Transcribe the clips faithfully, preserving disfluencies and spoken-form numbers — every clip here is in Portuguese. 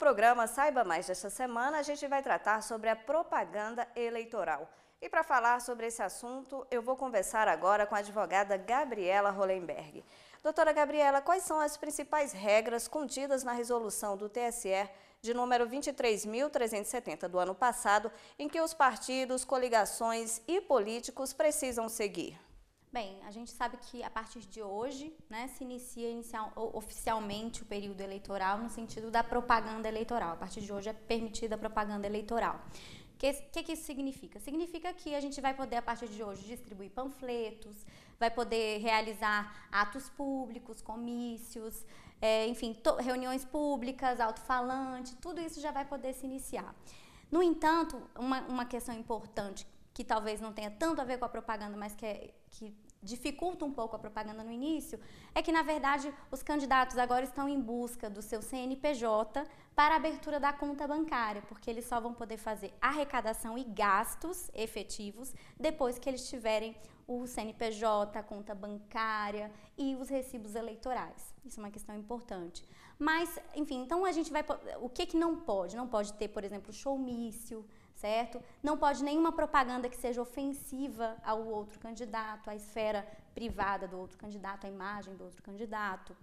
programa Saiba Mais desta semana, a gente vai tratar sobre a propaganda eleitoral. E para falar sobre esse assunto, eu vou conversar agora com a advogada Gabriela Hollenberg. Doutora Gabriela, quais são as principais regras contidas na resolução do T S E de número vinte e três mil trezentos e setenta do ano passado, em que os partidos, coligações e políticos precisam seguir? Bem, a gente sabe que a partir de hoje, né, se inicia inicial, oficialmente o período eleitoral no sentido da propaganda eleitoral. A partir de hoje é permitida a propaganda eleitoral. O que, que, que isso significa? Significa que a gente vai poder, a partir de hoje, distribuir panfletos, vai poder realizar atos públicos, comícios, é, enfim, to, reuniões públicas, alto-falante, tudo isso já vai poder se iniciar. No entanto, uma, uma questão importante que talvez não tenha tanto a ver com a propaganda, mas que, é, que dificulta um pouco a propaganda no início, é que, na verdade, os candidatos agora estão em busca do seu C N P J para a abertura da conta bancária, porque eles só vão poder fazer arrecadação e gastos efetivos depois que eles tiverem o C N P J, a conta bancária e os recibos eleitorais. Isso é uma questão importante. Mas, enfim, então a gente vai... O que que não pode? Não pode ter, por exemplo, showmício, certo? Não pode nenhuma propaganda que seja ofensiva ao outro candidato, à esfera privada do outro candidato, à imagem do outro candidato.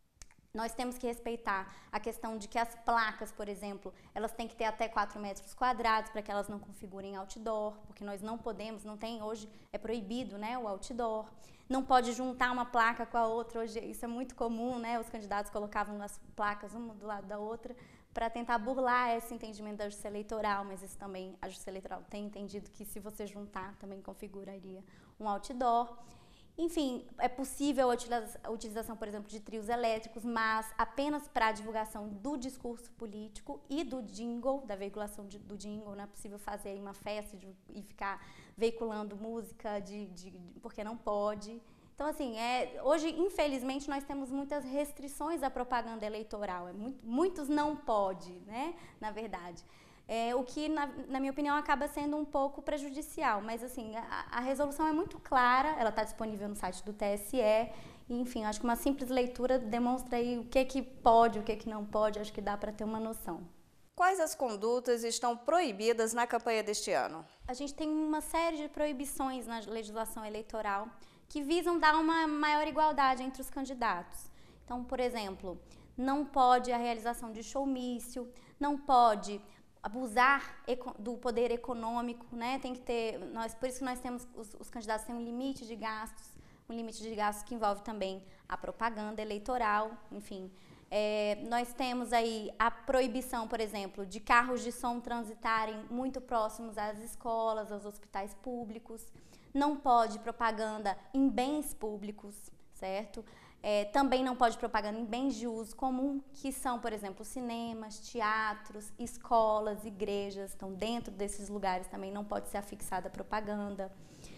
Nós temos que respeitar a questão de que as placas, por exemplo, elas têm que ter até quatro metros quadrados para que elas não configurem outdoor, porque nós não podemos, não tem hoje, é proibido, né, o outdoor. Não pode juntar uma placa com a outra, hoje isso é muito comum, né, os candidatos colocavam as placas uma do lado da outra para tentar burlar esse entendimento da justiça eleitoral, mas isso também, a justiça eleitoral tem entendido que se você juntar também configuraria um outdoor. Enfim, é possível a utilização, por exemplo, de trios elétricos, mas apenas para a divulgação do discurso político e do jingle, da veiculação de, do jingle. Não é possível fazer uma festa de, e ficar veiculando música, de, de, de, porque não pode. Então, assim, é, hoje, infelizmente, nós temos muitas restrições à propaganda eleitoral. É muito, muitos não pode, né, na verdade. É, o que, na, na minha opinião, acaba sendo um pouco prejudicial. Mas, assim, a, a resolução é muito clara, ela está disponível no site do T S E. E, enfim, acho que uma simples leitura demonstra aí o que, que pode, o que, que não pode. Acho que dá para ter uma noção. Quais as condutas estão proibidas na campanha deste ano? A gente tem uma série de proibições na legislação eleitoral que visam dar uma maior igualdade entre os candidatos. Então, por exemplo, não pode a realização de showmício, não pode abusar do poder econômico, né? Tem que ter, nós, por isso que nós temos, os, os candidatos têm um limite de gastos, um limite de gastos que envolve também a propaganda eleitoral, enfim. É, nós temos aí a proibição, por exemplo, de carros de som transitarem muito próximos às escolas, aos hospitais públicos. Não pode propaganda em bens públicos, certo? É, também não pode propaganda em bens de uso comum, que são, por exemplo, cinemas, teatros, escolas, igrejas. Então, dentro desses lugares também não pode ser afixada propaganda.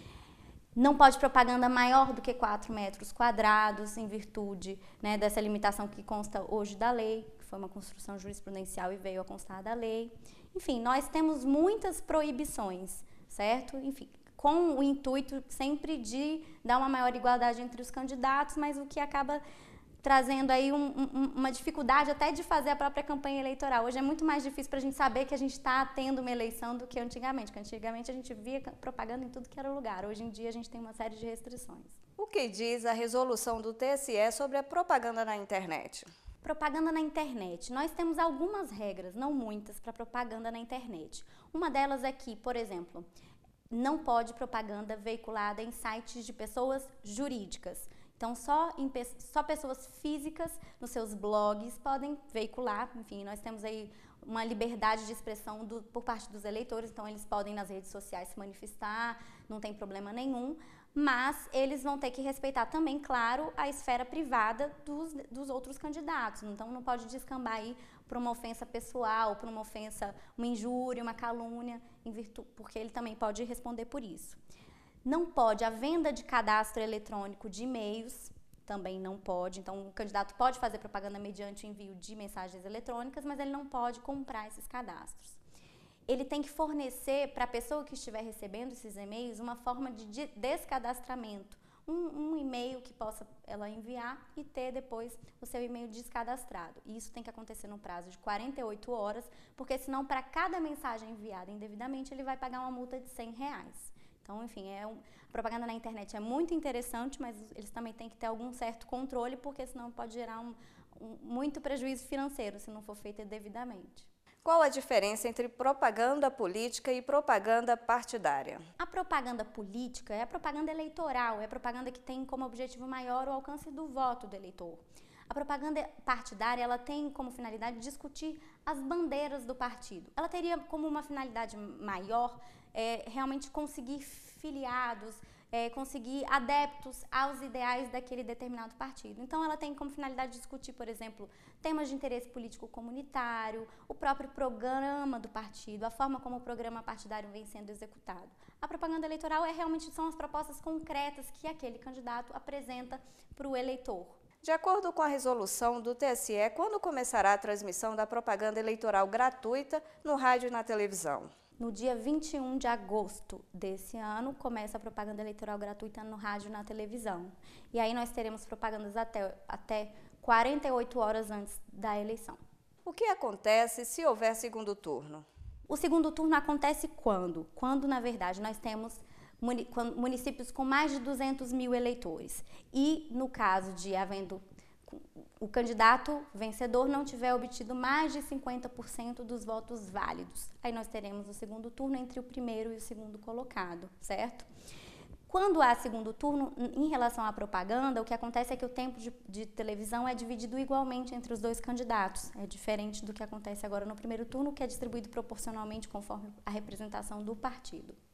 Não pode propaganda maior do que quatro metros quadrados, em virtude, né, dessa limitação que consta hoje da lei, que foi uma construção jurisprudencial e veio a constar da lei. Enfim, nós temos muitas proibições, certo? Enfim, com o intuito sempre de dar uma maior igualdade entre os candidatos, mas o que acaba trazendo aí um, um, uma dificuldade até de fazer a própria campanha eleitoral. Hoje é muito mais difícil para a gente saber que a gente está tendo uma eleição do que antigamente, porque antigamente a gente via propaganda em tudo que era lugar. Hoje em dia a gente tem uma série de restrições. O que diz a resolução do T S E sobre a propaganda na internet? Propaganda na internet. Nós temos algumas regras, não muitas, para propaganda na internet. Uma delas é que, por exemplo, não pode propaganda veiculada em sites de pessoas jurídicas. Então, só, em, só pessoas físicas nos seus blogs podem veicular. Enfim, nós temos aí uma liberdade de expressão do, por parte dos eleitores, então eles podem nas redes sociais se manifestar, não tem problema nenhum, mas eles vão ter que respeitar também, claro, a esfera privada dos, dos outros candidatos. Então, não pode descambar aí para uma ofensa pessoal, para uma ofensa, uma injúria, uma calúnia, em virtude, porque ele também pode responder por isso. Não pode a venda de cadastro eletrônico de e-mails, também não pode. Então, o candidato pode fazer propaganda mediante o envio de mensagens eletrônicas, mas ele não pode comprar esses cadastros. Ele tem que fornecer para a pessoa que estiver recebendo esses e-mails uma forma de descadastramento, um, um e-mail que possa ela enviar e ter depois o seu e-mail descadastrado. E isso tem que acontecer no prazo de quarenta e oito horas, porque senão para cada mensagem enviada indevidamente ele vai pagar uma multa de cem reais. Então, enfim, é um, a propaganda na internet é muito interessante, mas eles também têm que ter algum certo controle, porque senão pode gerar um, um, muito prejuízo financeiro se não for feita devidamente. Qual a diferença entre propaganda política e propaganda partidária? A propaganda política é a propaganda eleitoral, é a propaganda que tem como objetivo maior o alcance do voto do eleitor. A propaganda partidária, ela tem como finalidade discutir as bandeiras do partido. Ela teria como uma finalidade maior é, realmente conseguir filiados, é, conseguir adeptos aos ideais daquele determinado partido. Então, ela tem como finalidade discutir, por exemplo, temas de interesse político comunitário, o próprio programa do partido, a forma como o programa partidário vem sendo executado. A propaganda eleitoral é realmente são as propostas concretas que aquele candidato apresenta para o eleitor. De acordo com a resolução do T S E, quando começará a transmissão da propaganda eleitoral gratuita no rádio e na televisão? No dia vinte e um de agosto desse ano, começa a propaganda eleitoral gratuita no rádio e na televisão. E aí nós teremos propagandas até, até quarenta e oito horas antes da eleição. O que acontece se houver segundo turno? O segundo turno acontece quando? Quando, na verdade, nós temos municípios com mais de duzentos mil eleitores. E, no caso de havendo o candidato vencedor não tiver obtido mais de cinquenta por cento dos votos válidos. Aí nós teremos o segundo turno entre o primeiro e o segundo colocado, certo? Quando há segundo turno, em relação à propaganda, o que acontece é que o tempo de, de televisão é dividido igualmente entre os dois candidatos. É diferente do que acontece agora no primeiro turno, que é distribuído proporcionalmente conforme a representação do partido.